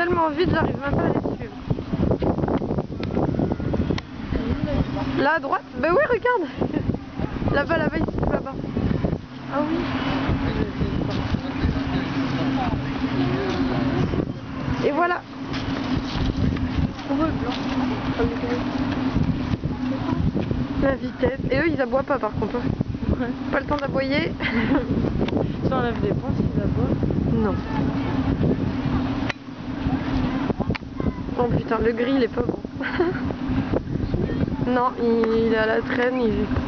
tellement vite, j'arrive même pas à les suivre. Là à droite? Bah oui, regarde. Là-bas, là-bas, ici, là-bas. Ah oui. Et voilà. La vitesse. Et eux, ils aboient pas par contre. Ouais. Pas le temps d'aboyer. Si on enlève des ponts, ils aboient. Non. Oh putain, le gris, il est pas bon. Non, il est à la traîne, il...